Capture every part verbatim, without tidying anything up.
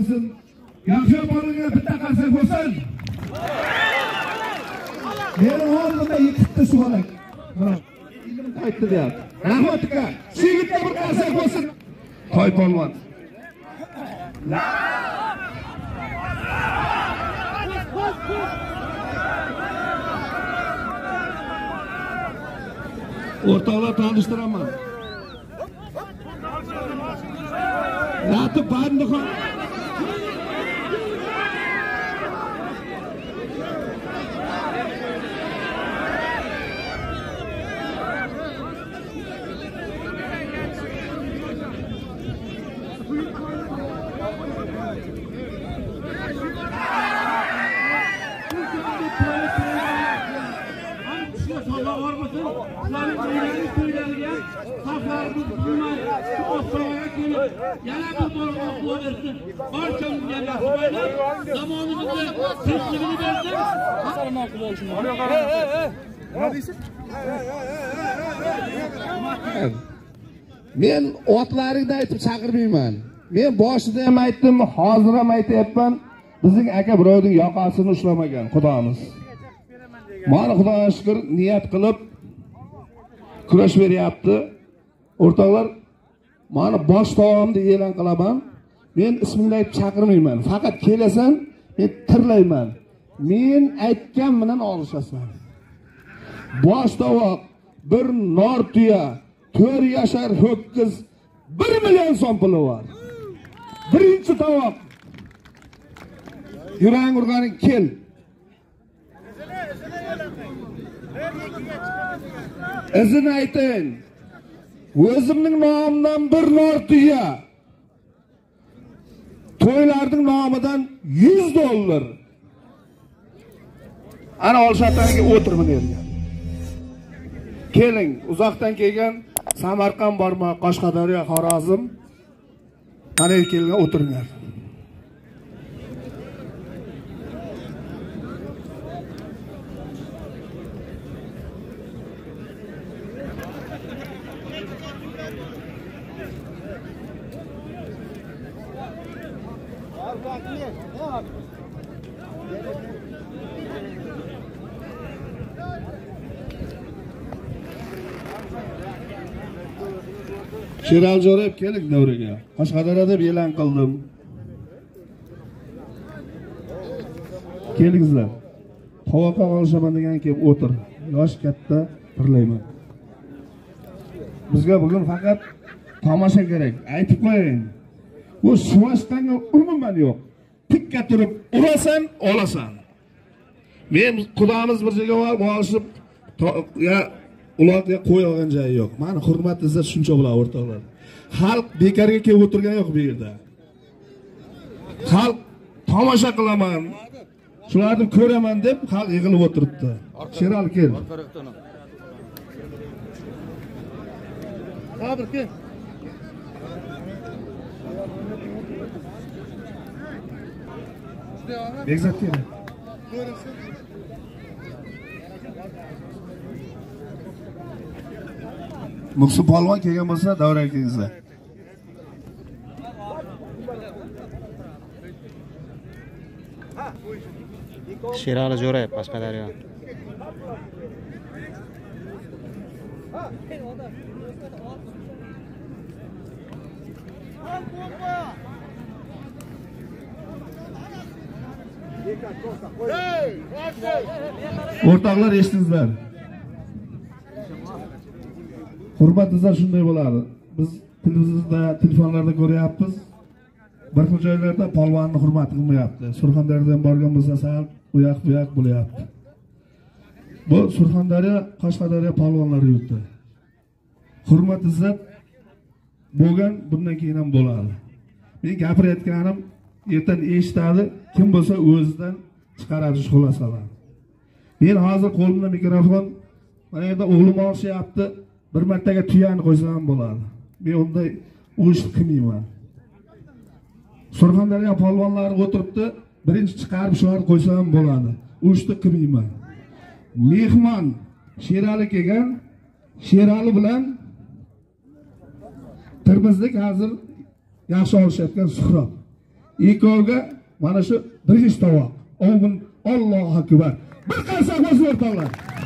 yaxshi bolaga bitta qarsak bo'lsin. Meni oldimda ikkita suvalak. Mana aytdi deyapti. Rahmat aka, shu yerda bir qarsak bo'lsin. Toy polvon. O'rtoqlar tanishtiraman. Ratib Bandixon. Yana bir bor o'qib barchamizga nasib aytib, zamonimizga tinchligini bersin. Salomon bo'lsin. Nima deysiz? Men otlaringni aytib chaqirmayman. Men boshida ham aytdim, hozir ham aytyapman. Bizning aka birovning yoqasini ushlamagan Xudomiz. Mana Xudoga shukr niyat qilib kurash beryapti. O'rtoqlar, mana bosh taomni e'lon qilaman. Men ismingni aytib chaqirmayman. Faqat kelasan, men tirlayman. Men aytgan bilan olishasan. Bosh tovoq, bir nor tuya, to'rt yashar ho'kiz, bir million so'm puli bor. Birinchi tovoq. Yurang urganing kel. Izini ayting. O'zimning nomimdan bir nor tuya. To'ylarning nomidan yuz dollar. Ana olshatanga o'tirib bergan. Keling, uzoqdan kelgan Samarqand bormi, Qashqadaryo, Xorazm. Ana kelgan o'tiringlar. Sherali Jo'rayev keling davraga. Qashqadaryoda e'lon qildim. Kelingizlar. Tovoqqa olishaman degan kelib o'tir. Yosh katta tirlayman. Bizga bugun faqat tomosha kerak. Aytib qo'ying. Bu suvashqanga umuman yo'q. Tikka turib urasan, olasan. Men Xudomiz bir joyga olishib ya ularga qo'yilgan joyi yo'q. Mana hurmat izzat shuncha bo'ladi o'rtoqlar. Xalq bekarga kelib o'tirgan yo'q bu yerda. Xalq tomosha qilaman, shularni ko'raman deb xalq yig'ilib o'tiribdi. Sherali kel. Sabr kel. Bekzat kel. Muqsim polvon kelgan bo'lsa, davraga kelingizlar. Sherali Jo'rayev, Qashqadaryo. O'rtoqlar, eshitdingizlar. Hurmatizlar shunday bo'ladi. Biz televizorda, telefonlarda ko'ryapmiz. Bir xil joylarda polvonni hurmat qilmayapti. Surxondaryodan borgan bo'lsa, sal u yoq bu yoq bo'lyapti. Bu Surxondaryo, Qashqadaryo polvonlari yurti. Hurmat izzat bo'lgan, bundan keyin ham bo'ladi. Men gapirayotganim ertan eshitadi, kim bo'lsa o'zidan chiqaradi shu xulosalarni. Men hozir qo'limda mikrofon, mana yerda o'g'lim olishyapti. Bir martaga tuyani qo'ysam bo'ladi. Men unday u ishni qilmayman. Surxondaryo polvonlari o'tiribdi, birinchi chiqarib shularni qo'ysam bo'ladi. U ishni qilmayman. Mehmon Sherali kelgan, Sherali bilan Termizlik hozir yaxshi olishayotgan Suhrob. ikkovga mana shu bir ish tovoq. Omin Allohu akbar. Bir qarsak bo'lsin o'rtoqlar.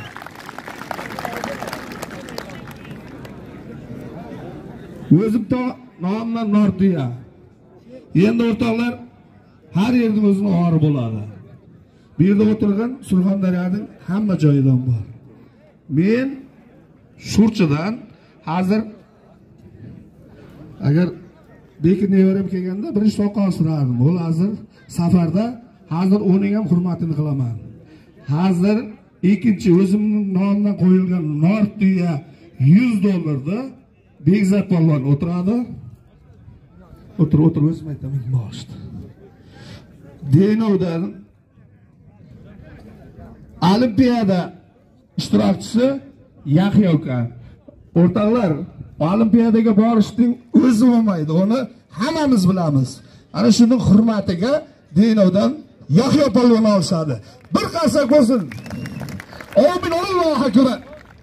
O'zim to nomdan Nordiya. Endi o'rtoqlar har yerda o'zining ori bo'ladi. Bu yerda o'tirgan Surxondaryoning hamma joyidan bor. Men Shurchidan hozir agar bekin nevaram kelganda birinchi soqol sirardim. Ol hozir safarda hozir uning ham hurmatini qilaman. Hozir ikkinchi o'zimning nomimdan qo'yilgan Nordiya yuz dollarda Bekzat polvon o'tiradi. O'tir, o'tir, o'zim aytaman boshda. Denovdan Olimpiyada ishtirokchisi Yaxya aka. O'rtoqlar, Olimpiyadaga borishning o'zi bo'lmaydi. Uni hammamiz bilamiz. Ana shuning hurmatiga Denovdan Yaxya polvon olishadi. Bir qarsak bo'lsin. Omin Allohu akbar.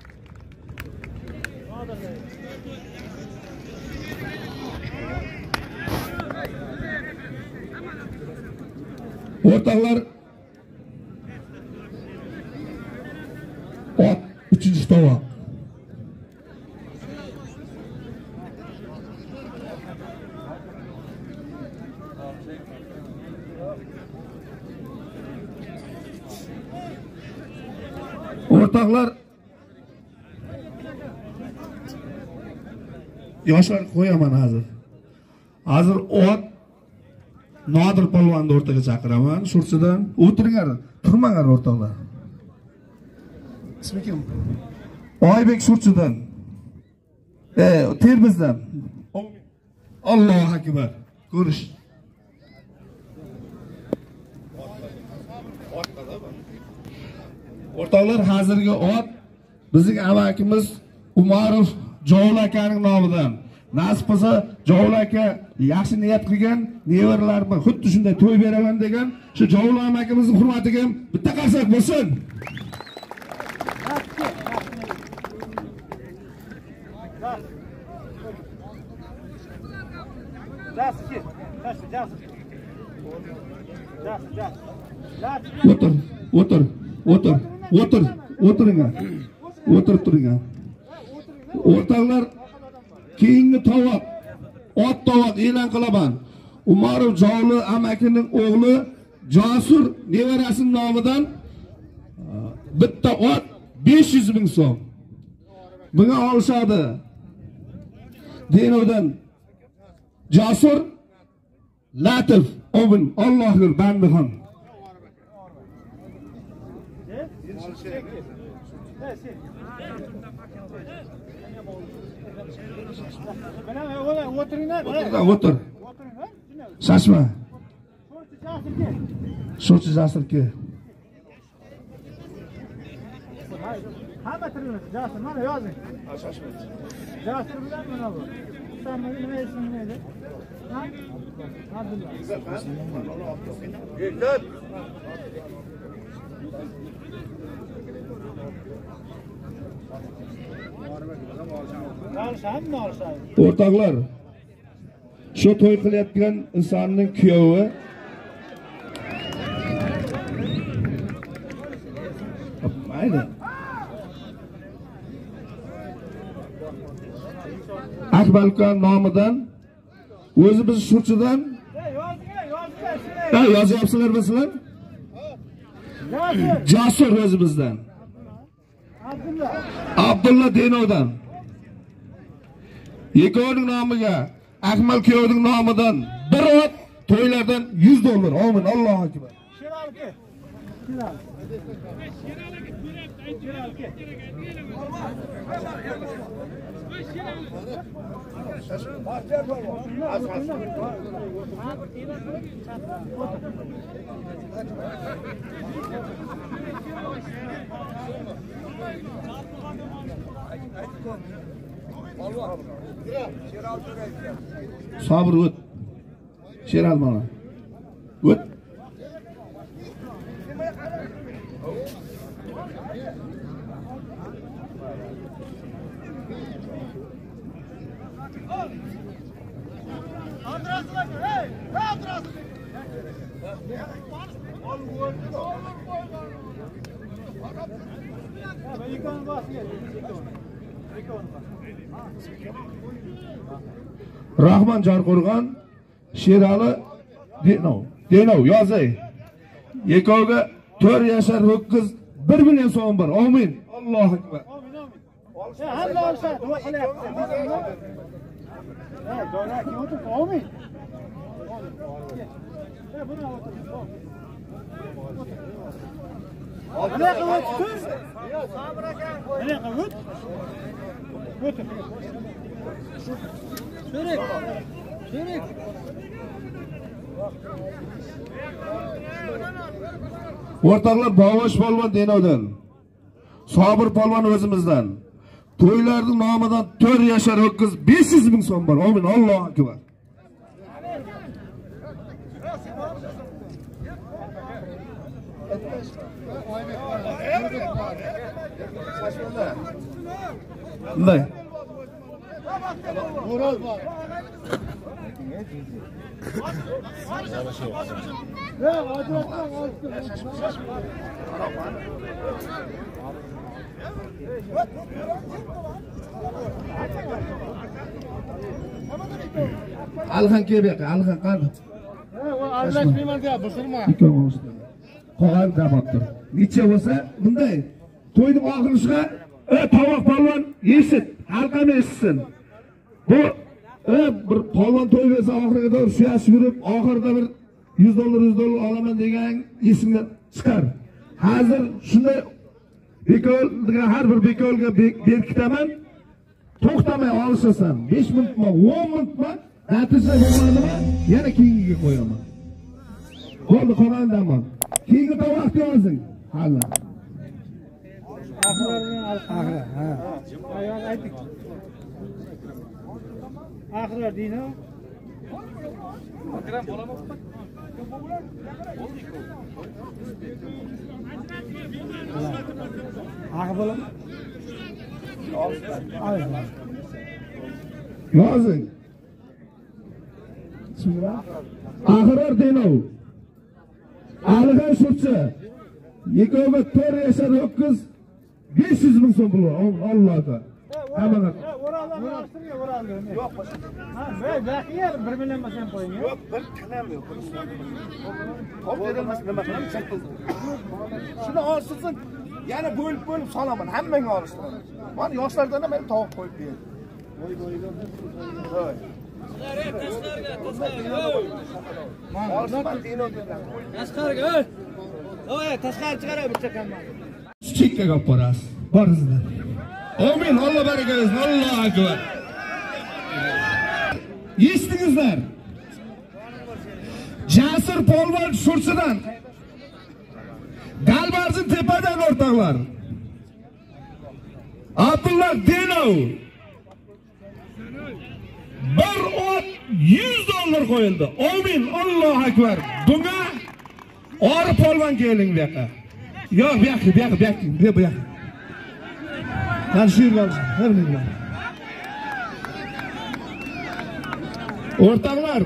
O'rtoqlar, ot uchinchi tovoq. O'rtoqlar, yoshlar qo'yaman hozir. Hozir ot Nodir polvonni o'rtaga chaqiraman. Shurchidan o'tiringlar, turmanglar o'rtoqlar. Ismi kim? Oybek Shurchidan. E, Termizdan. Allohu akbar. Ko'rish. O'rtoqlar, hozirgi ot bizning amakimiz Umarov Jovul akaning nomidan. Nasib qilsa Jovul aka yaxshi niyat qilgan, nevaralarimga xuddi shunday to'y beraman degan, shu Jovul amakimizning hurmatiga ham bitta qarsak bo'lsin. O'tir, o'tir, o'tir, o'tir, o'tiringlar. O'tirib turinglar. O'rtoqlar, keyingi tovoq, ot tovoq e'lon qilaman. Umarov Jovul amakining o'g'li Jasur nevarasining nomidan bitta ot besh yuz ming so'm. Bunga olishadi. Denovdan Jasur Latif Omin Allohning bandixon. O'tir, o'tir. Shashma. Shurchi Jasurga. Hamma tiriladi. Jasur, mana yozing. Shashma. Jasur bilan mana bu. Samma nima ismi edi? Ha? Abdulla. Bekzat. O'rtoqlar, shu to'y qilayotgan insonning kuyovi mayli. Akmal aka nomidan o'zimiz Shurchidan yozyapsizlar bizlar? Jasur o'zimizdan. Abdulla. Abdulla Denovdan. Yekoning nomiga Akmal kuyovning nomidan bir ot to'ylardan yuz dollar. Amin. Allohu akbar. Sheralki. Sheralki. Sheralki. Sabır o't. Sheral mana. O't. Andrasın, hey! Andrasın. Rahman Jarqo'rg'on, Sherali Denov. Denov yozay. Yekovga to'rt yashar ho'kiz bir million so'm bor. Amin. Allohu akbar. Amin amin. Hamma olsa duo qilyapti. Ha, do'rak o'tir. Amin. Ha, buni o'tir. Ana qilib o'tir. Sabr aka. Ana qilib o'tir. O'tir. Sherik. Sherik. O'rtoqlar, Bobosh polvon Denovdan, Sobir polvon o'zimizdan, to'ylarning nomidan to'rt yashar ho'kiz besh yuz ming so'm bor. Amin. Allohu akbar. Bunday. Alhan kelib, alhan qani? Aralashmayman deb busurma. Qog'oz dabotdir. Necha bo'lsa, bunday to'yning oxiriga "Ey tovoq polvon, eshit, halqam eshitsin." Bu e bir polvon to'y bersa oxiriga doğru suyashib yurib, oxirida bir yuz dollar yuz dollar olaman degan esimga chiqar. Hozir shunday bekolga har bir bekolga berkitaman. To'xtamay olishasan. besh minutmi, o'n minutmi, natija bo'lmadimi, yana keyingiga qo'yaman. Bo'ldi, qo'rg'ondaman. Keyingi tovoqni yozing. Hali. Axirlarni axir. Ha. Ayol aytdik. Axirlar deydi. Akram bo'lamoq. Axir bo'lam. Yozing. Axirlar Denov. Alg'an shurchi. Yekovga to'rt yashar ho'kiz besh yuz ming so'm pul bor. Allohga. Hammaga. O'ralni oshtirga o'ralni. Yo'q, boshqa. Ha, men baqiyer bir million masam qo'ying. Yo'q, bir tinam yo'q. Qop berilmas nima qilamiz? Shuni olsin, yana bo'lib-bo'lib solaman, hammangga olishtiraman. Mana yoshlardan ham men tovuq qo'yib berdim. Voy voyga. Voy. Tashqariga, tashqariga. Olishman Dino bilan. Tashqariga, ey. Voy, tashqari chiqarib bitta kamman. Chekkaga olib borasiz. Boringizlar. Amin. Alloh baraka bersin. Allohu akbar. Eshitdingizlar? Jasur polvon Shurchidan, Galbarzin tepadan o'rtoqlar. Abdullah Denov bir ot yuz dollar qo'yildi. Amin. Allohu akbar. Bunga Ori polvon keling bu yoqqa. Yo'q, bu yoqqa, bu yoqqa, bu yoqqa, bu yoqqa. Mana shu yerga olsin. Haminglar. O'rtoqlar,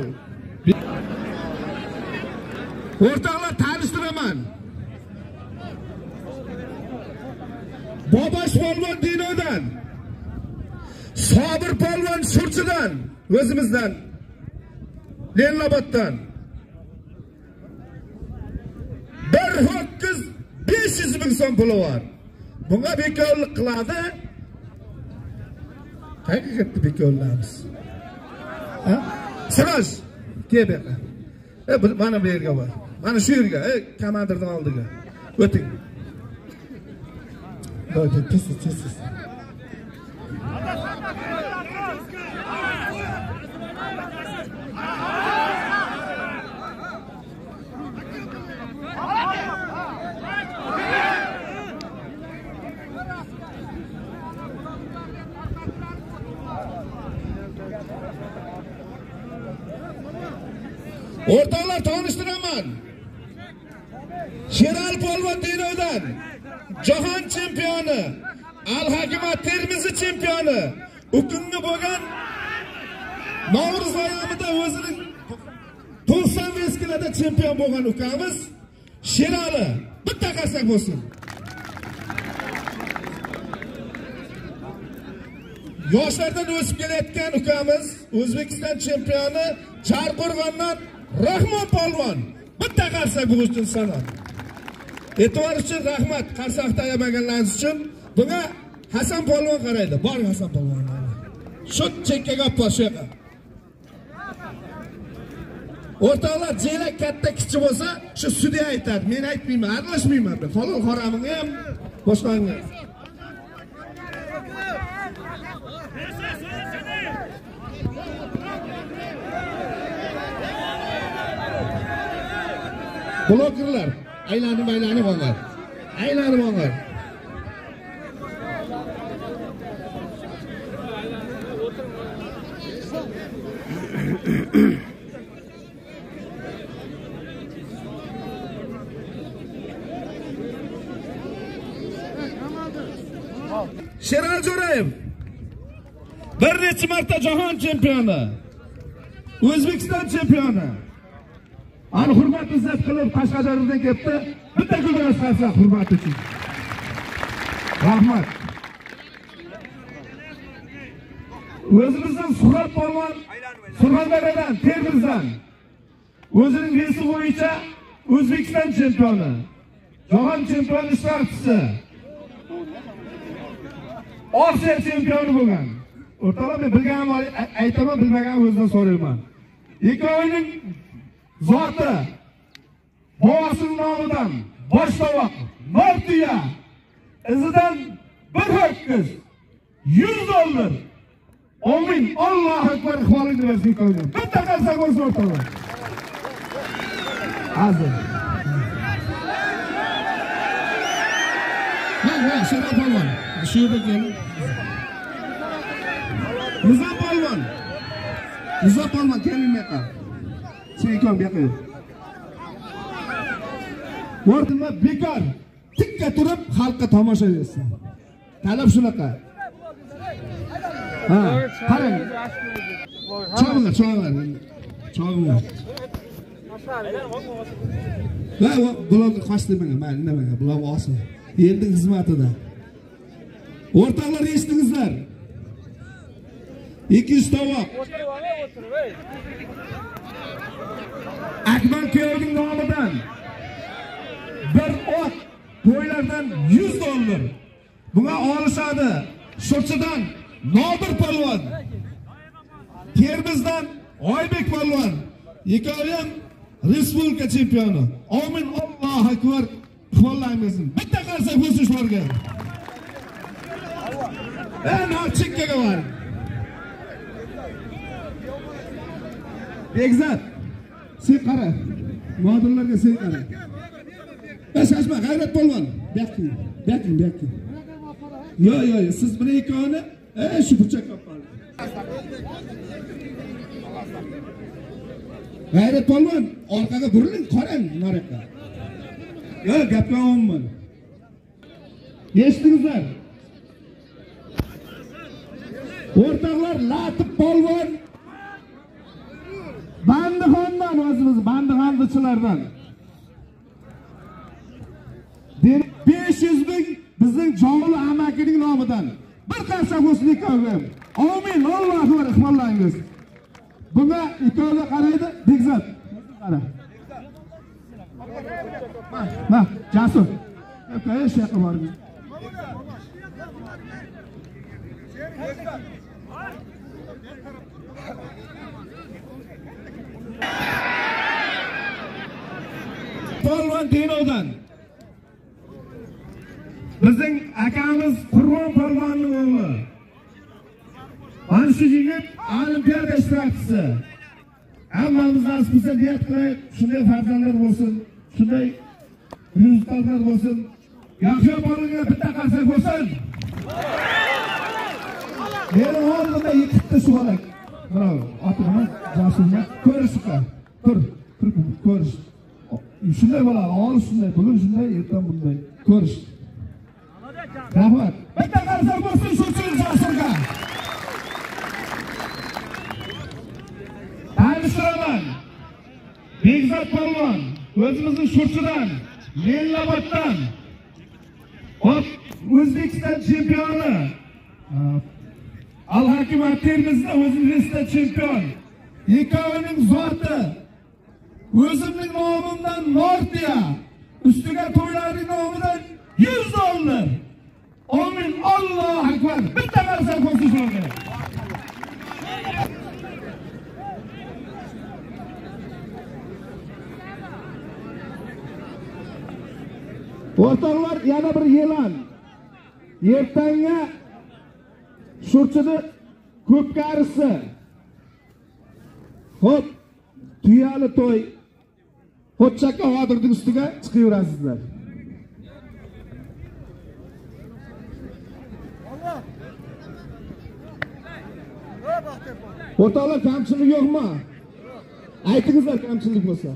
O'rtoqlar tanishtiraman. Bobosh polvon Dinodan, Sobir polvon Shurchidan, o'zimizdan, Lennoboddan bir ho'kiz besh yuz ming so'm puli bor. Bunga bekorlik qiladi. Qayerga ketdi bekorlarimiz? Ha? Siroj, kel bu yoqqa. E, mana bu yerga bor. Mana shu yerga, ey, komandirning oldiga. O'ting. Qo'ydi, pis, pis. O'rtoqlar, tanishtiraman. Sherali polvon Denovdan, jahon chempioni, Al-Hakimat Termizi chempioni, ukunga bo'lgan Navro'z ayomida o'zining to'qson besh kiloda chempion bo'lgan ukamiz Sherali bitta qarsak bo'lsin. Yoshlardan o'sib kelayotgan ukamiz O'zbekiston chempioni Charqo'rg'ondan Rahmon polvon bitta qarsak bo'lishi sanat. E'tibor uchun rahmat, qarsakda ayamaganlariniz uchun. Bunga Hasan polvon qaraydi. Bor Hasan polvon. Shu chekkaga olib bor shu yoqqa. O'rtoqlar, jelak katta kichik bo'lsa, shu sudya aytadi. Men aytmayman, aralashmayman. Falon qoramini ham boshqanga. Blokerlar aylanib aylanib olgan. Aylanib olgan. Sherali Jo'rayev bir necha marta jahon chempioni, O'zbekiston chempioni. Ani hurmat izzat qilib Qashqadaryodan kelibdi. Bitta guldosh qarsak hurmat uchun. Rahmat. O'zimizdan Surat polvon, Surxondaryodan, Termizdan. O'zining vesi bo'yicha O'zbekiston chempioni, jahon chempioni ishtirokchisi. Osiyo chempioni bo'lgan. O'rtoqlar, men bilganim aytaman, bilmagan o'zidan so'rayman. Ikkovining zoti boğasının nomidan boshtovoq Nortuya izidan bir ho'kiz yuz dollar. Amin. Allohu akbar. Iqbolingiz bersin ko'ydim. Bitta qarsak bo'lsin o'rtoqlar. Hozir. Mana mana Sherali polvon. Shu yerga keling. Nizam polvon. Nizam polvon keling bu yoqqa. Sen ikon bu yoqqa. O'rnima bekor tikka turib xalqqa tomosha bersin. Talab shunaqa. Ha, qarang. Cho'g'lar, cho'g'lar. Cho'g'lar. Va bularni qo'shdi menga, men nimaga? Bular olsin. Endi xizmatida. O'rtoqlar, eshitdingizlar. ikki yuz tovoq. Akmal kuyovning nomidan bir ot to'ylardan yuz dollar. Bunga olishadi. Sho'rchidan Nodir polvon, Termizdan Oybek polvon. Ikkovi ham respublika chempioni. Amin. Allohu akbar. Qo'llaymiz. Bitta qarsak bo'lsin shularga. Ana chekkaga bor. Bekzat, sen qara. Nodirlarga sen qara. Shashma, G'ayrat polvon. Bekkin, bekkin, bekkin. Yo, yo, siz bilan ikkovini e shu burchakka olib bordi. G'ayrat polvon, orqaga buriling, qarang naraqqa. Yo, gapga olmayman. Eshitdingizlar? O'rtoqlar, Latib polvon Bandixondan, o'zimiz Bandixonchilardan. besh yuz ming bizning Jovli amakining nomidan bir qarsak bo'lsin ikkovim. Amin. Allohu akbar. Iqbollangiz. Bunga ikkovga qaraydi, Bekzat. Qara. Ma, Jasur. Qay yoqqa bordi? Polvon Denovdan bizning akamiz Qurbon polvonning o'g'li. Ana shu yigit olimpiada ishtirokchisi. Hammamiz nasib bo'lsa niyat qilaylik, shunday farzandlar bo'lsin, shunday rezultatlar bo'lsin. Yaxshi polvonga bitta qarsak bo'lsin. Meni oldimda ikkita shu bo'lak. Bravo. Otaman, Jasurni ko'rishga. Tur, tur, ko'rish. Shunday bo'ladi, olis shunday, bugun shunday, ertaga bunday. Ko'rish. Rahmat. Bitta qarsak bo'lsin shu uchun Jasurga. Tanishiraman. Bekzat Polvon o'zimizning Shurchidan, Lellaboddan. Hop, O'zbekiston chempioni. Al-Hakim Termizda O'zbekiston chempion. Ikkovining zoti o'zimning nomimdan Nortiya, ustiga to'ylarining nomidan yuz dollar. Amin. Allohu akbar. Bitta narsa qo'shishmoqda. O'rtoqlar, yana bir e'lon. Ertanga Shurchida ko'pkarisi. Hop, tuyali to'y. Xo'chakka Hodirning ustiga chiqaverasizlar. O'rtoqlar, kamchilik yo'qmi? Aytingizlar, kamchilik bo'lsa.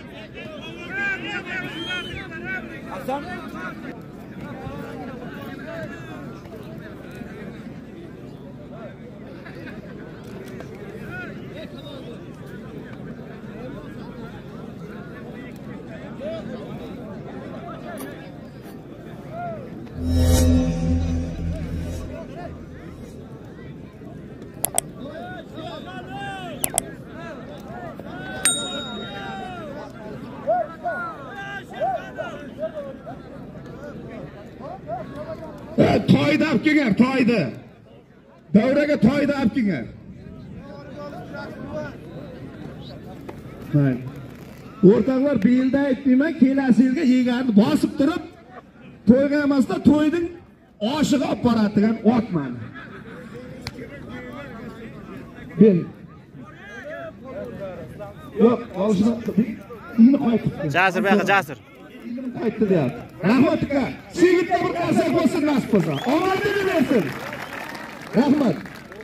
Toyda olib kelgan, toyda. Davraga toyda olib kelgan. Mayli. O'rtoqlar, bu yilda aytdimman, kelasi yilga yegarni bosib turib, to'yga emasda to'yning oshiga olib boradigan otman. Bil. Yo'q, olishni ini qaytibdi. Jasur bu yoqqa, Jasur. Qaytdi deyapti. Rahmat aka. Sevgitda bir qarsak bo'lsin, nasib bo'lsa. Omadini bersin. Rahmat.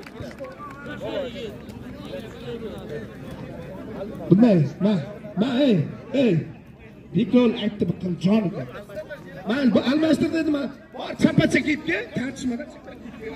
Bunday, ma, ma, ey, ey. Bekol aytdi bu qil jon aka. Men bu almashtir dedim, bor chapacha ketdi, tartishmadan chapacha ketdi.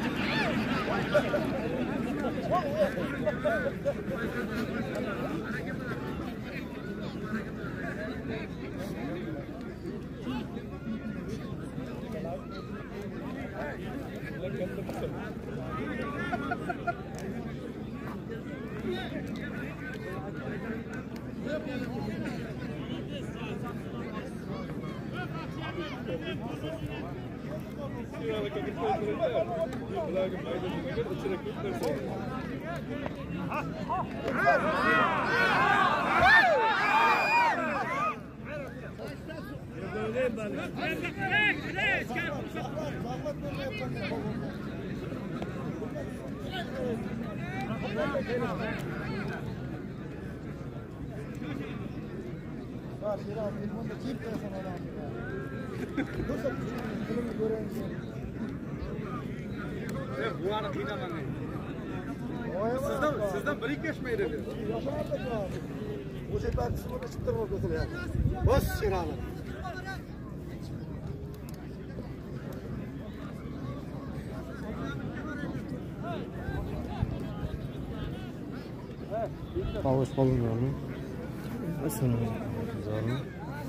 Sizdan, sizdan bir ikki geçmeydi. Bu sefer kısmını çıktırmak mesela. Bas şiralı. Pavuş kolun var mı? Nasıl mı? Zor mu?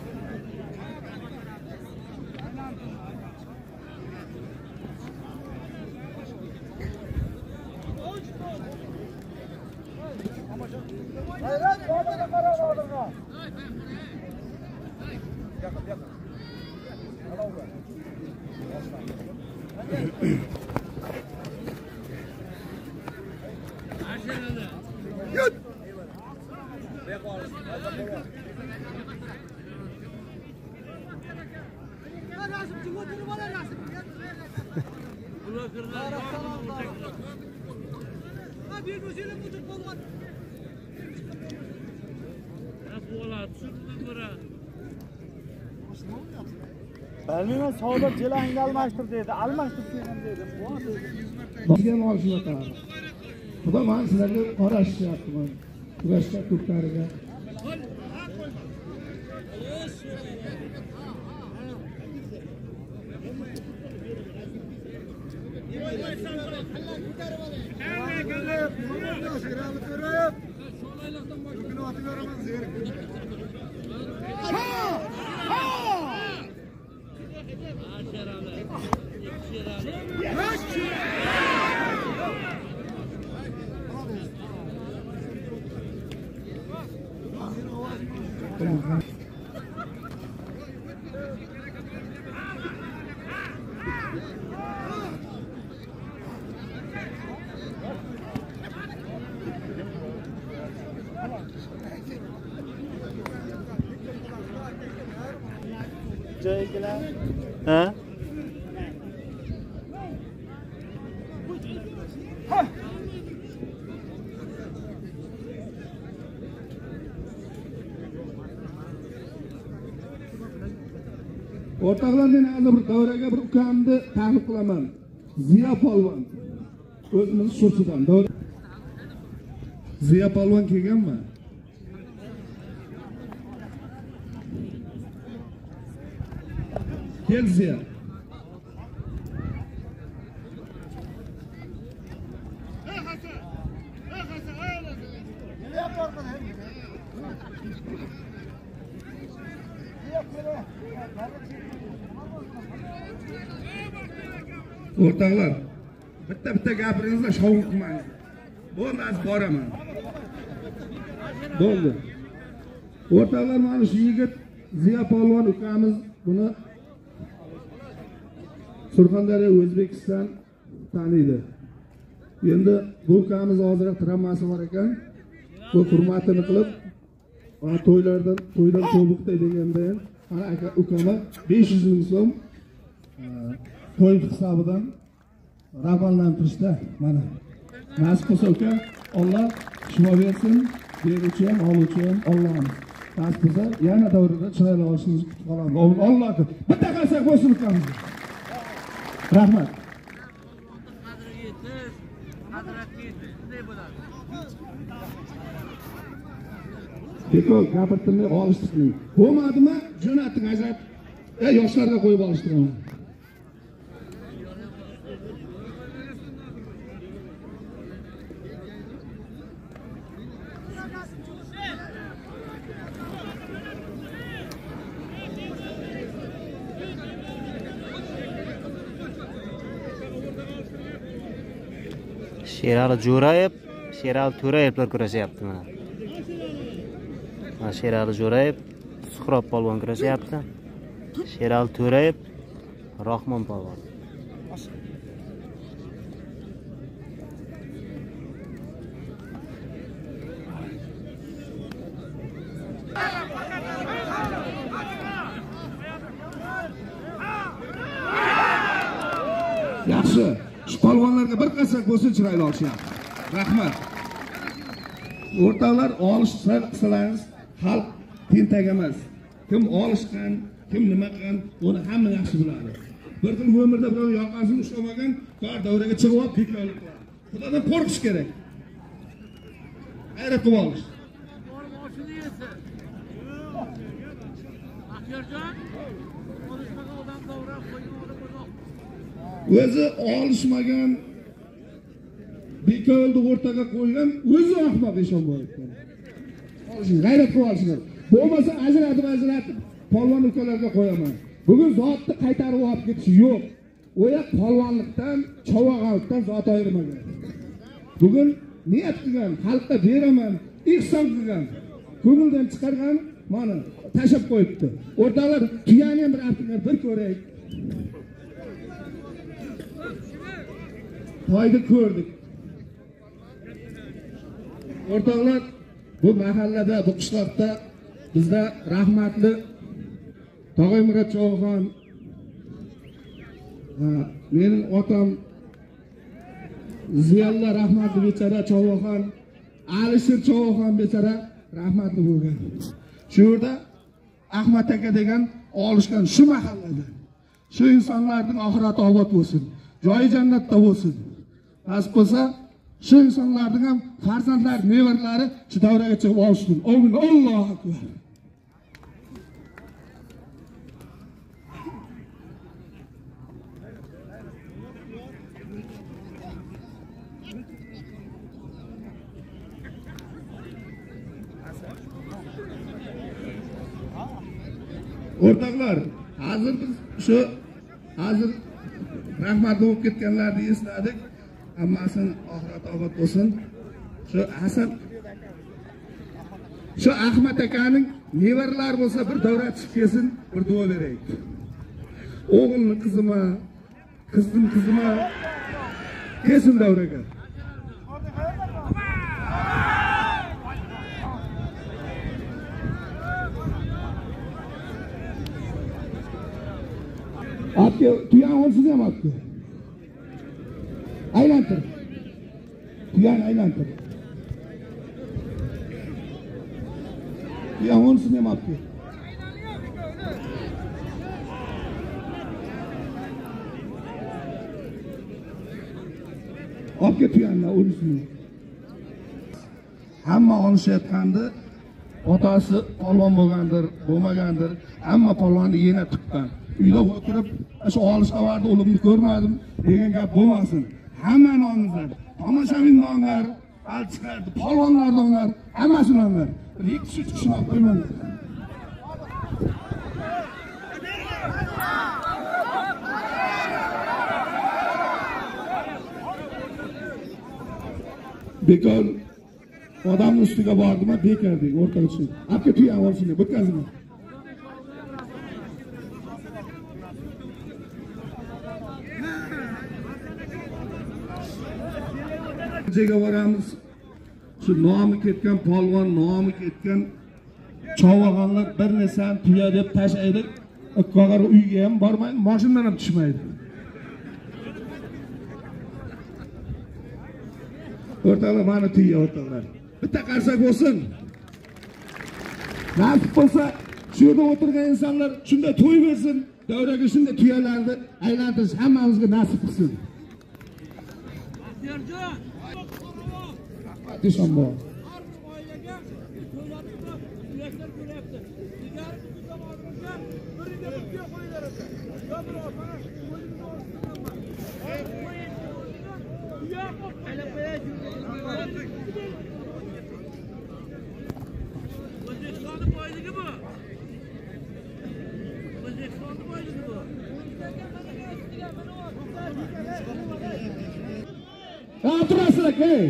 Bilmayman, savdo jelangni almashtir dedi. Almashtirsin dedi. Bizga olishga qaradi. Xudo men sizlarga qarashyapman. Kurashda ko'plariga. Şiralı ko'rib. Sho'laylardan boshqa. Ha? O'rtoqlar, men hozir bir davraga bir ukamni taklif qilaman. Ziyo polvon. O'zimiz Sho'rchidan. Davra. Ziyo polvon kelganmi? Kel Ziyo. O'rtoqlar, bitta bitta gapiringizda shovun qilmang. Bo'ldi, az boraman. Bo'ldi. O'rtoqlar, mana shu yigit Ziyo polvon ukamiz, buni Surxondaryo, O'zbekiston taniydi. Endi bu ukamiz hozir travmasi bor ekan. Bu hurmatini qilib, mana to'ylardan, to'ydan to'buqday deganda, mana aka ukama besh yuz ming so'm to'y hisobidan rag'batlantirishda mana nasib qilsa uka, Alloh shifo bersin, beruvchi ham, oluvchi ham Allohimiz. Nasib qilsa yana davrada chiroyli olishimizni kutib qolamiz. Alloh bitta qarsak bo'lsin ukamiz. Rahmat. Bekor gapirtirmay olishtirmang. Bo'lmadimi? Jo'nating ajrat. Ey, yoshlarga qo'yib olishtiraman. Sherali Jo'rayev, Sherali To'rayevlar kurashyapti mana. Mana Sherali Jo'rayev, Suhrob polvon kurashyapti. Sherali To'rayev, Rahmon polvon. Yaxshi. Shu polvonlarga bir qasak bo'lsin, chiroyli olishyapti. Rahmat. O'rtoqlar, olish qilsangiz xalq tentak emas. Kim olishgan, kim nima qilgan, uni hamma yaxshi biladi. Bir xil umrda biron yoqasini ushlamagan, kor davraga chiqib olib bekorlik qiladi. Xudodan qo'rqish kerak. G'ayrat qilib olish. O'zi olishmagan, bekorni o'rtaga qo'ygan, o'zi ahmoq Eshonboyevdan. Olishing, g'ayrat qilib olishinglar. Bo'lmasa ajratib ajratib polvon ukalarga qo'yaman. Bugun zotni qaytarib olib ketish yo'q. O'ya polvonlikdan, chavag'alikdan zot ayirmagan. Bugun niyat qilgan, xalqqa beraman, ihson qilgan, ko'ngildan chiqargan, mana tashab qo'yibdi. O'rtoqlar, tuyani ham bir haftalar bir ko'raylik. To'yni ko'rdik. O'rtoqlar, bu mahallada, bu qishloqda bizda rahmatli Tog'aymurat Cho'g'xon, mening otam Ziyalla rahmatli bechara Cho'g'xon, Alisher Cho'g'xon bechara rahmatli bo'lgan. Shu yerda Ahmad aka degan olishgan shu mahallada. Shu insonlarning oxirati obod bo'lsin, joyi jannatda bo'lsin. Nasib bo'lsa, shu insonlarning ham farzandlari, nevaralari shu davraga chiqib olishsin. Amin. Allohu akbar. O'rtoqlar, hozir biz shu hozir rahmat bo'lib ketganlarni esladik. Hammasini oxirat obod bo'lsin. Shu Hasan shu Ahmad akaning nevaralari bo'lsa bir davra chiqib kelsin, bir duo beraylik. O'g'ilni qizima, qizning qizima kelsin davraga. Apke tuyan olsun hem apke. Aylantir. Tuyan aylantir. Tuyan olsun hem apke. Apke tuyanla olsun. Hamma olishayotganda otasi polvon bo'lgandir, bo'lmagandir, hamma polvonni yana tuqqan. Uyda o'tirib, shu olish xabarni o'limni ko'rmadim degan gap bo'lmasin. Hammani olinglar. Tomoshabinni olinglar, alchiqlarni, polvonlarni olinglar, hammasini olinglar. Bir ikki uch kishini olib qo'yman. Bekor odamning ustiga bordim, bekor deng, o'rtaga tushib. Apka tuyan olsin, bitkazma. Jega boramiz. Shu nomi ketgan polvon, nomi ketgan chavag'onlar bir narsani tuya deb tashlaydi. Ikkog'ar uyga ham bormaydi, mashinadan ham tushmaydi. O'rtoqlar, mana tuya o'rtoqlar. Bitta qarsak bo'lsin. Nasib bo'lsa, shu yerda o'tirgan insonlar shunda to'y bersin, davraga shunda tuyalarni aylantirish hammamizga nasib qilsin. Dushanba. Ha, turasizlar, ey.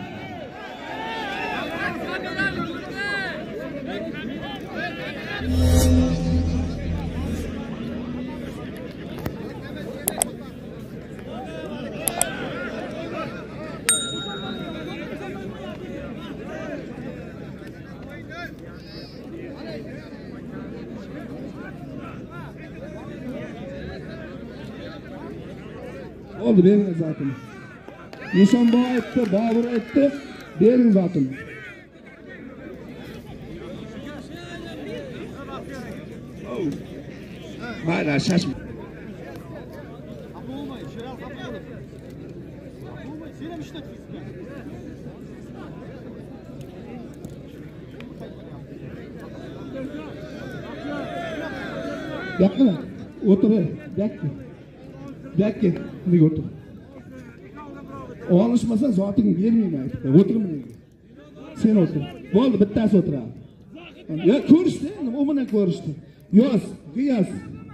Oldu, bering zaten. Nishonbo aytdi, Bobur aytdi, bering zaten. Mayli, shashma. Yakla, otur, yakla. Yakla, nega otur. Olishmasa zoting bermayman. O'tirma. Sen o'tir. Bo'ldi, bittasi o'tiradi. Ya ko'rishdi, nima u bilan ko'rishdi. Yoz, qiyas.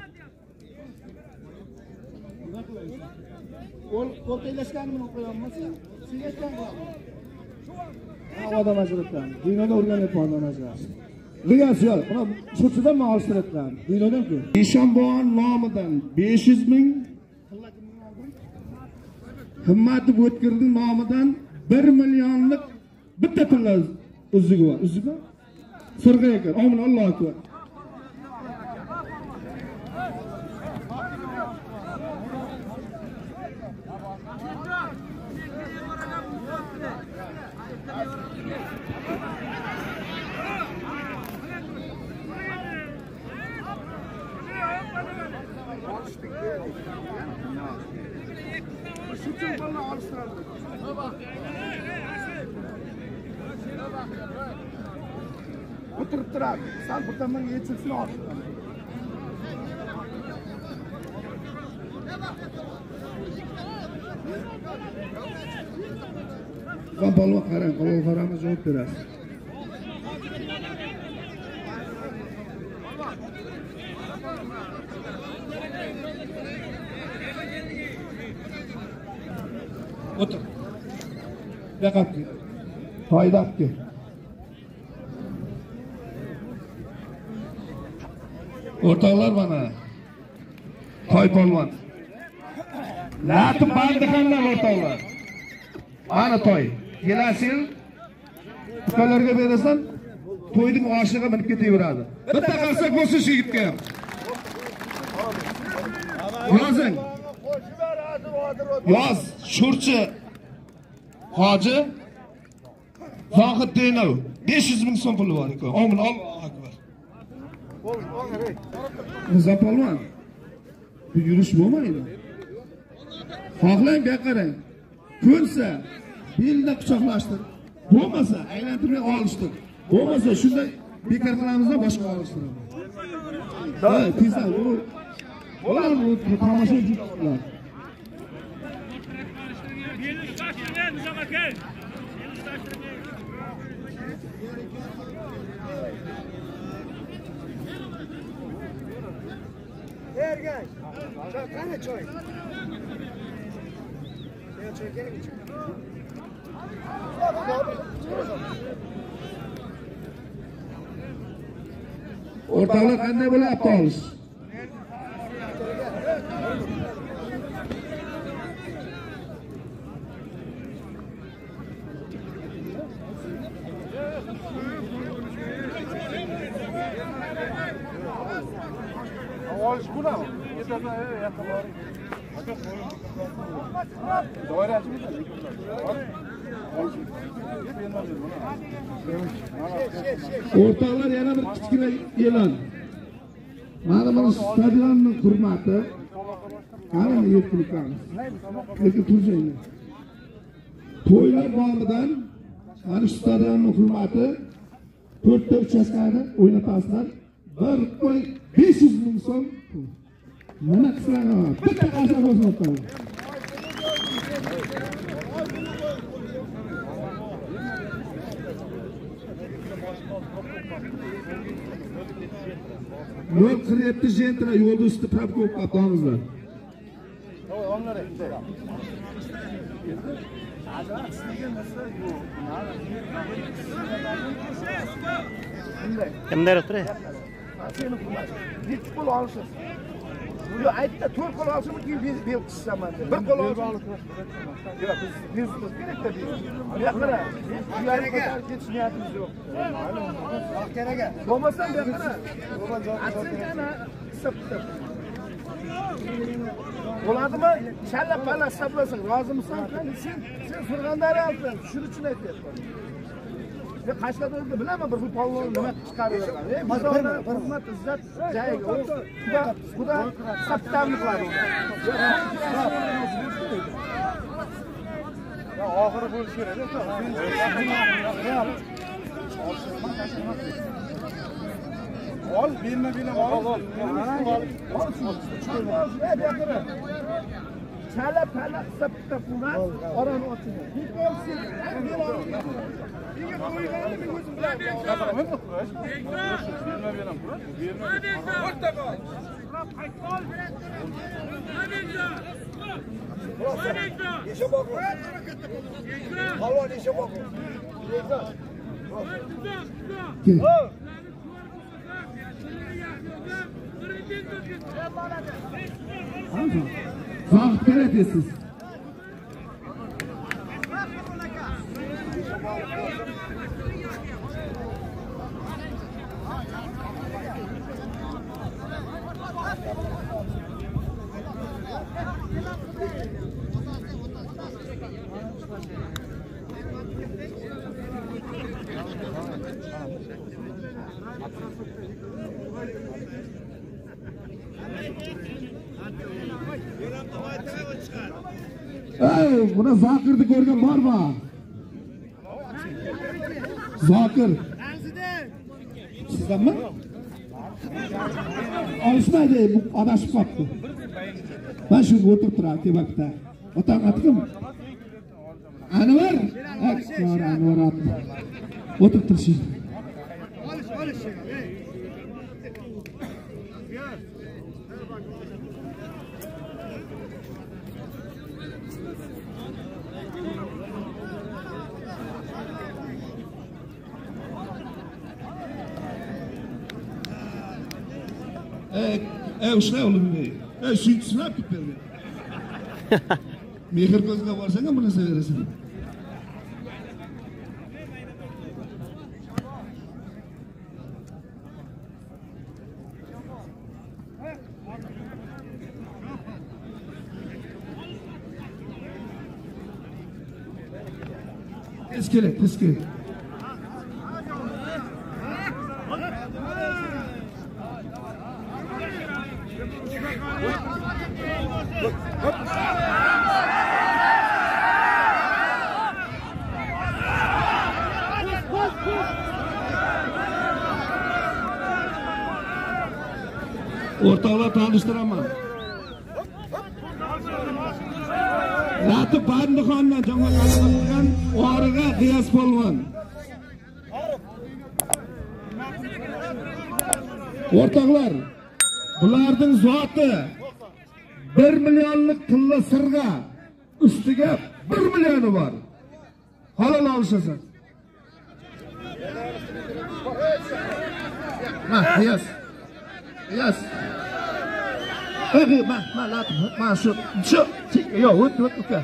Qo'l qo'ltaylashganimni o'qiyapman-sen. Sen aytgan bo'laman. Ha, odam ajratgan. Dunyoda o'rganyapman odam ajratgan. Qiyas yo'q. Buni shuchidan men olishtirayapman. Dunyodan-ku. Nishonbon nomidan besh yuz ming Himmatov O'tkirning nomidan bir millionlik bitta tilla uzugi bor. Uzugi? Sirg'a ekan. Amin, Allohu akbar. Oturup durar. Sen buradan bana yetişsin al. Ben balon karan, balon karanı cevap verir. Otur. Yakatki. Toydakki. O'rtoqlar mana. Toy polvon. Latim bandiqanlar o'rtoqlar. Ana toy. Kelasi yil ukalarga berasan, to'yning oshiga minib ketaveradi. Bitta qarsak bo'lsin shu yigitga ham. Yozing. Yoz, Shurchi Hoji Zohid Denov besh yuz ming so'm puli bor ekan. Omin Allohu akbar. Zapolvon. Bu yurish bo'lmaydi. Xohlang bu qarang. Ko'nsa belda quchoqlashtir. Bo'lmasa aylantirmay olishtir. Bo'lmasa shunday bekor qilamizda boshqa olishtiramiz. Ha, tezda u Ular bu tomosha juftlar. Ergash. Qani choy? Ya choy keling. O'rtoqlar qanday bo'lyapti olish? Olish buna. O'rtoqlar yana bir kichkina e'lon. Mana bu stadionning hurmati qani yetkazamiz. Lekin turjayni. To'ylar nomidan mana shu stadionning hurmati to'rtta uchastkani o'ynatasizlar. Bir qo'y besh yuz ming so'm. Mana qisqaga bitta qarsak bo'lsin o'rtoqlar. nol qirq yetti jentra yo'lda usti probkop qatlamizlar. Kimlar o'tiradi? Seni qilmas. Nechi qo'l olishsiz? Buni aytda to'rt qo'l olishmi keyin bel qissaman. Bir qo'l olishsiz. Yo'q, biz biz kerakda deymiz. Bu yoqqa. Ularga ketish niyatimiz yo'q. Kerak. Bo'lmasam bu yoqqa. Atsinkana hisobda. Bo'ladimi? Challa palla hisoblasang, rozimisan? Sen sen Surxondaryo olsan, shuning uchun aytyapman. Ve Qashqadaryoda bilaman bir xil polvon nima chiqaravergan. Ey, bizlar hurmat, izzat joyiga. Xudo Xudo saptamni qiladi. Ya oxiri bo'lish kerak-ku. Ol, berma berma ol. Chala pala sapta pula orani ochdi. Hech olsin. Men oldim. Nega qo'yganini men o'zim bilaman. Men kurash. Berma berma kurash. Berma. O'rta bor. Qaytol. Yesha boq. Polvon yesha boq. Zohid kerakesiz. Ey, buna Zokirni ko'rgan bormi? Zokir. Sizdanmi? Olishmaydi, bu adashib qolibdi. Ben shu o'tirib turadi tebakda. Otang ati kim? Anvar. Akbar Anvar ati. O'tirib turishing. Olish, olish. Ey, ey ushla oğlum bey. Ey suyuntusunu hep git berdi. Mehir gözüne varsan ama bunu seversin. Tez gerek, tez gerek. Ortalığı tanıştıramam. Latif Bandıxondan jonga qatnashgan O'g'riga Qiyos polvon. O'rtoqlar, bularning zoti bir millionlik tilla sirga ustiga bir millioni bor. Halol olishasiz. Ma, Qiyos. Qiyos. Ey, ma, ma, Latif, ma shu, shu, yo, o't, o't, uka.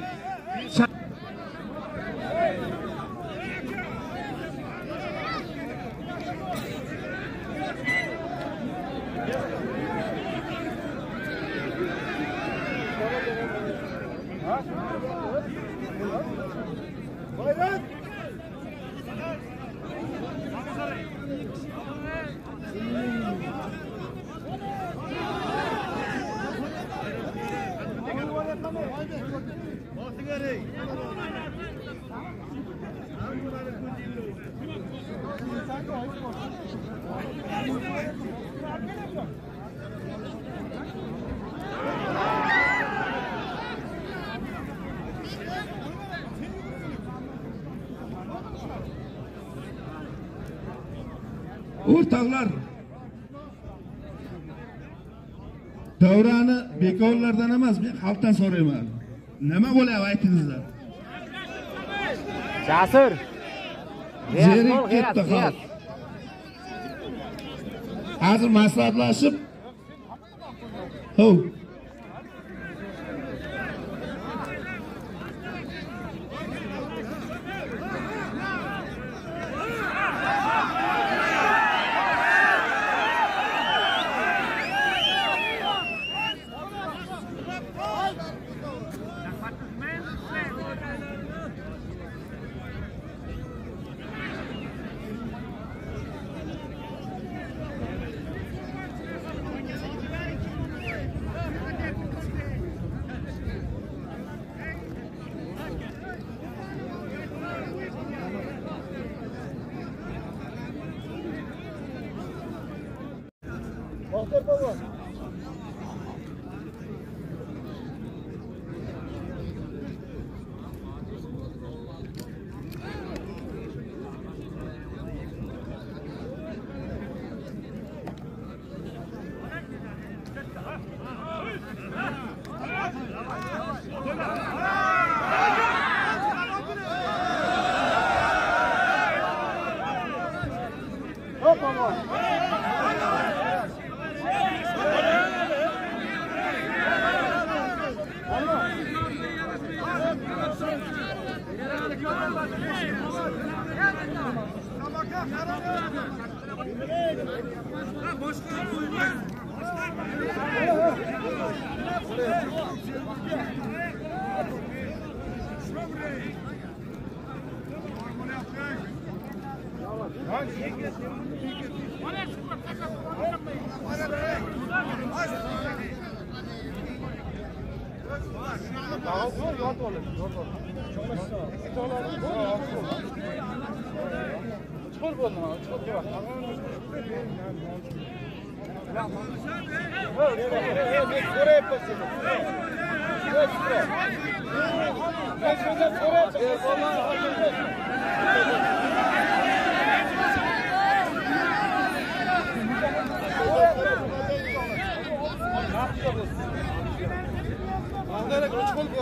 O'rtoqlar, davrani bekorlardan emas, men xalqdan so'rayman. Nima bo'lyapti aytingizlar? Jasur. Zerik ketdi xalq. Hozir maslahatlashib, hov.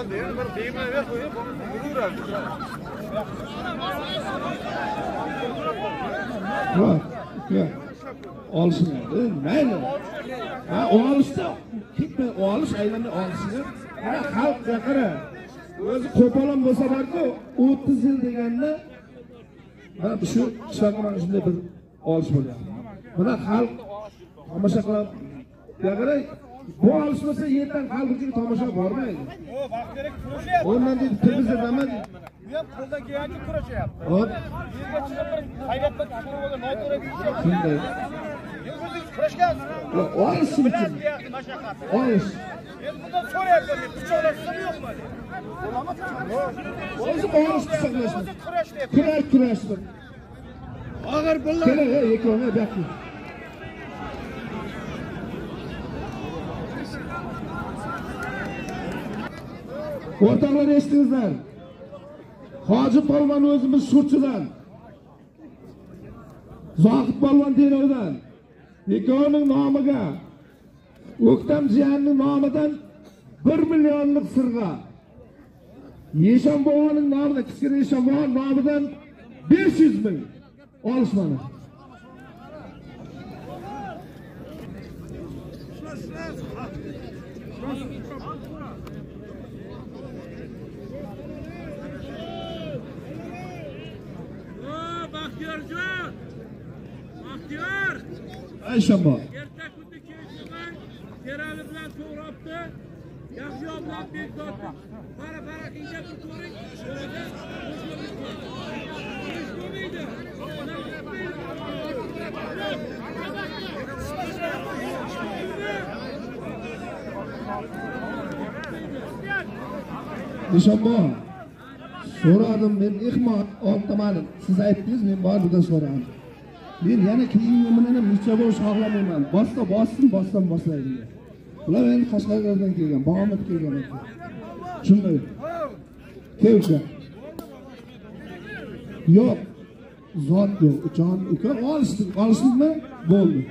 Yok, yok. Olsunlar, mayli. Ha, olishda, ketma, olish aylanma olishni. Mana xalqqa qara. O'zi qo'polon bo'lsa borku, o'ttiz yil deganda mana shu chiqargan shunday bir olish bo'lyapti. Mana xalq tomosha qilib, qarang, bu olishmasa yerdan xalqga tomosha bormaydi. O, vaqt kerak kurashyapti. Ondan deydi, televizor nima deydi? Bu ham qo'ldan kelgancha kurashyapti. Hop. Yerga chiqib bir hayratdan tushirib noto'g'ri deyishadi. Shunday. O'zingiz kurashgansiz. Olish uchun. Mashaqqat. Olish. Endi bundan so'rayapman, pichoqlasizmi yo'qmi? O'zi olish hisoblashdi. O'zi kurash deyapti. Kurash kurashdi. Og'ir bunlar. Keling, ikkovini bu yoqqa. O'rtoqlar, eshitdingizlar. Hoji polvon o'zimiz Shurchidan, Zohid polvon Denovdan, ikkovining nomiga, O'ktam jiyanning nomidan bir millionlik sirg'a, Yeshon boboning nomidan, kichkina Yeshon bobo nomidan besh yuz ming olishmani. Baxtiyorjon! Baxtiyor! Ayshonbo. Erta kunda kelishgan, Kerali bilan to'g'rabdi. Yaxshi bilan bekotdi. Para para qilib ko'ring. Yeshonbo. So'radim, men ehmon oltamadim. Siz aytdingiz, men bordidan so'radim. Men yana keyingi bilan ham necha bor shoqlamayman. Boshqa bossin, bossam boslaydi. Ular endi Qashqadaryodan kelgan, Bag'omad kelgan ekan. Shunday. Kelsa. Yo'q. Zot yo'q. Jon uka olishdi, olishdingmi? Bo'ldi.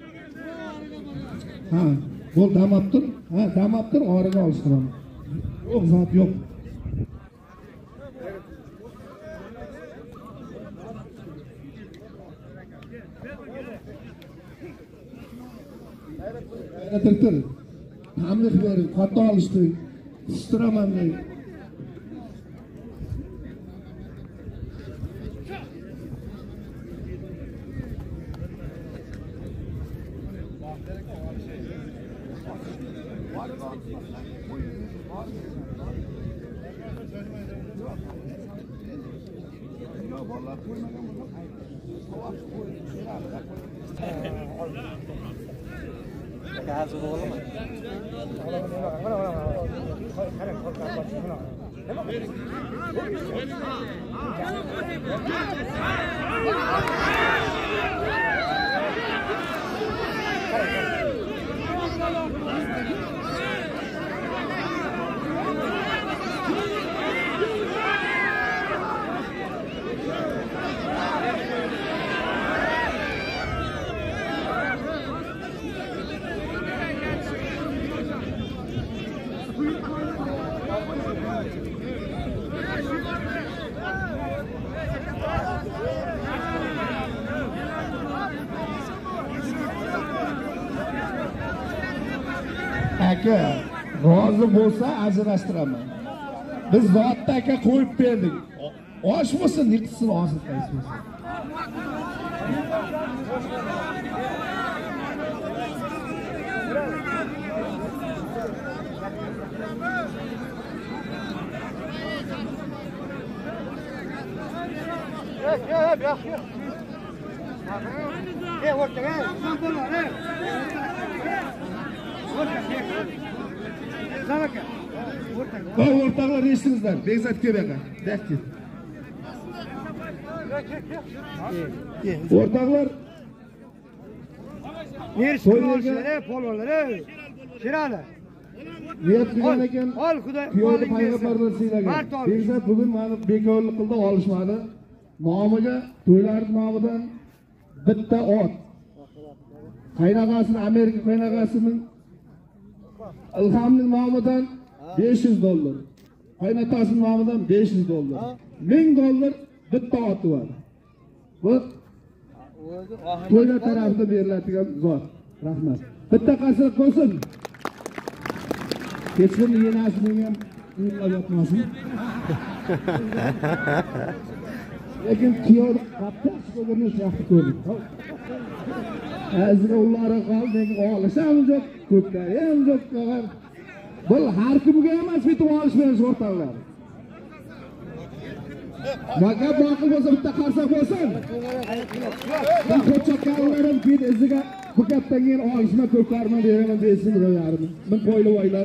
Ha, bo'l damabdir. Ha, damabdir, origa olishtiraman. Yo'q, zot yo'q. Ayttir. Hamlik bering, xato olishdi. Istiraman deng. Hazır oğlum. Aka, rozi bo'lsa ajrashtiraman. Biz zotda aka qo'yib berdik. Osh bo'lsa, niqsin hozir qaysiz. Yok, yok, yok, yok. Ey, o'rtaga, sen bo'lma, ey. Va o'rtoqlar, eshitdingizlar. Bekzat kelbaqa. Dakki. O'rtoqlar, Nersi qo'yishlar, polvonlar, ey. Shirali. niyat qilgan ekan. Ol, Xudo. Kuyovni payg'ambardan siylagan. Bekzat bugun meni bekorlik qildi, olishmadi. Nomiga, to'ylarning nomidan bitta ot. Qaynog'asining, Amerika qaynog'asining Ilhomning nomidan besh yuz dollar. Qaynotasının nomidan besh yuz dollar. ming dollar bitta oti bor. Bu to'ylar tarafidan beriladigan zot. Rahmat. Bitta qarsak qo'ysin. Kechqurun yenasining ham uylab yotmasin. Lekin kuyov qattiq chiqib yaxshi ko'rdik. Azra ullari qoldi, olishamiz yo'q, ko'plar ham yo'q qolgan. Bu har kimga emas, bitib olishmaymiz o'rtoqlar. Maga boqib bo'lsa bitta qarsak bo'lsin. Ben qo'chaqlarlarim keyin iziga bu gapdan keyin olishma ko'klarman beraman desin qo'yarmi. Men qo'yli voylar.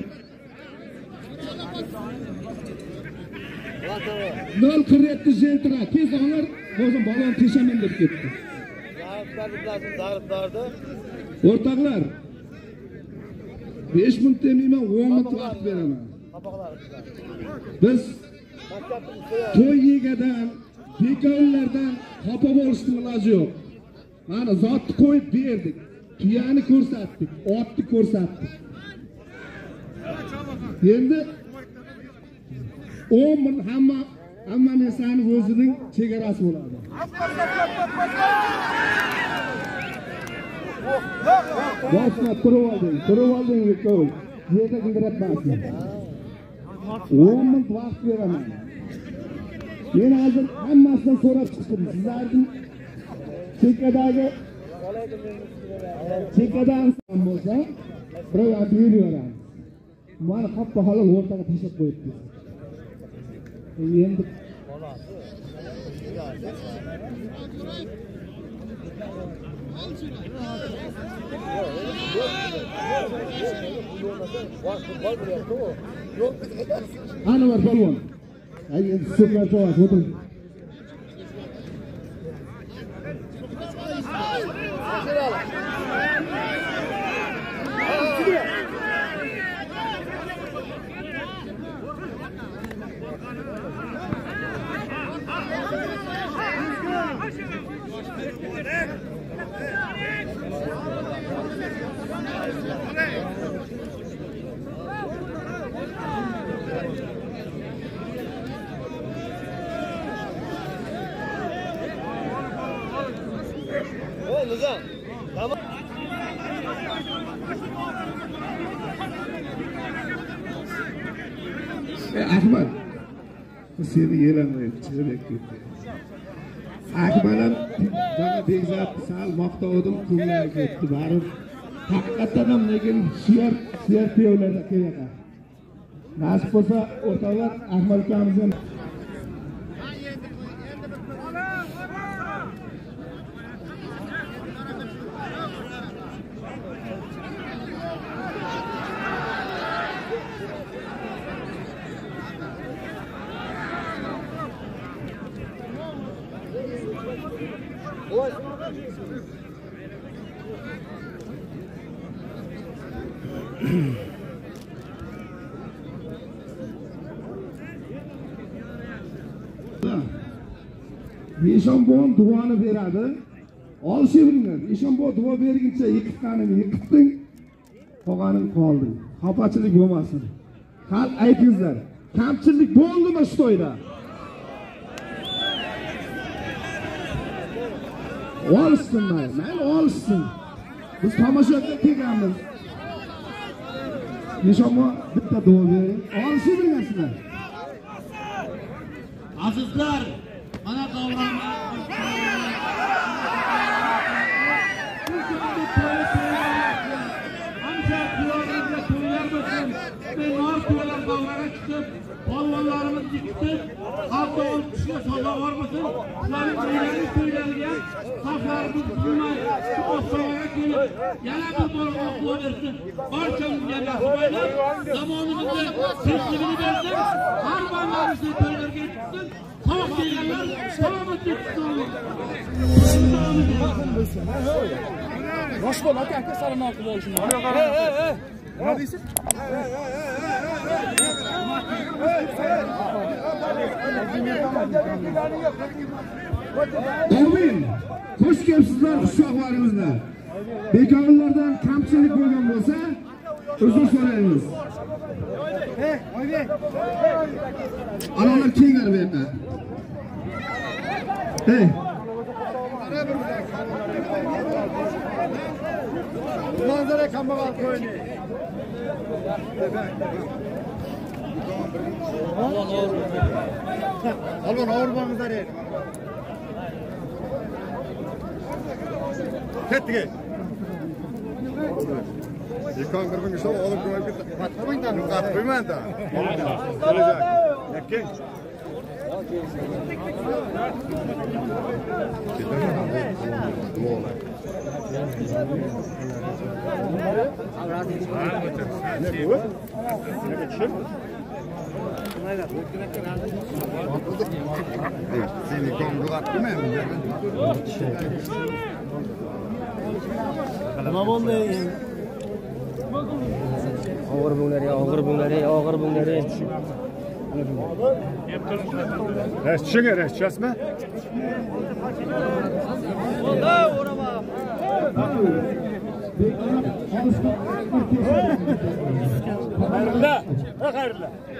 nol qirq yetti jentra tez onlar o'zim balon teshaman deb ketdi. O'rtoqlar, besh minut demayman, o'n minut vaqt beraman. Biz to'y yegadan, bekorlardan xafa bo'lishning iloji yo'q. Mana zotni qo'yib berdik, tuyani ko'rsatdik, otni ko'rsatdik. Endi o'n ming hamma hamma narsani o'zining chegarasi bo'ladi. Bosma turib olding, turib olding ko'y. Yerda g'ildiratmasin. o'n ming vaqt beraman. Men hozir hammasidan so'rab chiqdim. Sizlarning chekadagi chekadan bo'lsa, birov beraveramiz. Mana qoppa halol o'rtaga tashlab qo'yibdi. Endi ana var balon. Ay endi super javob o'tiring. Ahmad, seni yelanmayib chiqib ketdi. Akmalam bana begzat sal maqtovdim, ko'nglim ketdi. Barib haqiqatan ham lekin suyar suyar piyovlarda keladi. Nasib bo'lsa o'rtoqlar Ahmad akamizdan Eshonbo'm duoni beradi. Olishavringlar. Eshonbo duo berguncha yiqitganini yiqitding, qolganing qoldi. Xafachilik bo'lmasin. Hal aytingizlar. Kamchilik bo'ldimi shu to'yda? Olishsin, mayli olishsin. Biz tomoshabga kelganmiz. Eshonbo bitta duo bering. Olishavringlar. Azizlar, mana davronni hamsa kuyovlarga to'ylar bo'lsin. Bemor kuyovlar davraga chiqib, polvonlarimiz yiqitib, xalqqa olqishga sazovor bo'lsin. Ularning to'ylari to'ylariga saflarimiz bo'lmay, Ostonga kelib, yana bir bor oqlov bersin. Barchamizga rahmatlar, zamonimizga tinchligini bersin. Har bandarimizga to'ylarga chiqsin. Sağ gelirler, selametlik tutalım. Boş bol, aka aka salama akım olsun. He he he. Ne diyorsun? Amin. Hoş geldinizler kuşaklarımızla. Bekarlardan kamçilik bo'lgan bo'lsa, Özür so'raymiz. Hey, Oybek. Analar kengar bu yerda. Hey. Manzara kambag'al qo'yni. Alban avurmangizlar edi. Ketdik. Yıkan kırmızı bir şey alıp koyup gitti. Katmayın da. Gelecek. Yakın. Ne bu? Ne geçim? Seni kongulat mı? Nima bo'ldi? Og'ir bo'linglar, og'ir bo'linglar, og'ir bo'linglar. Res çıkın, res çesme. Hayırlı. Hayırlı.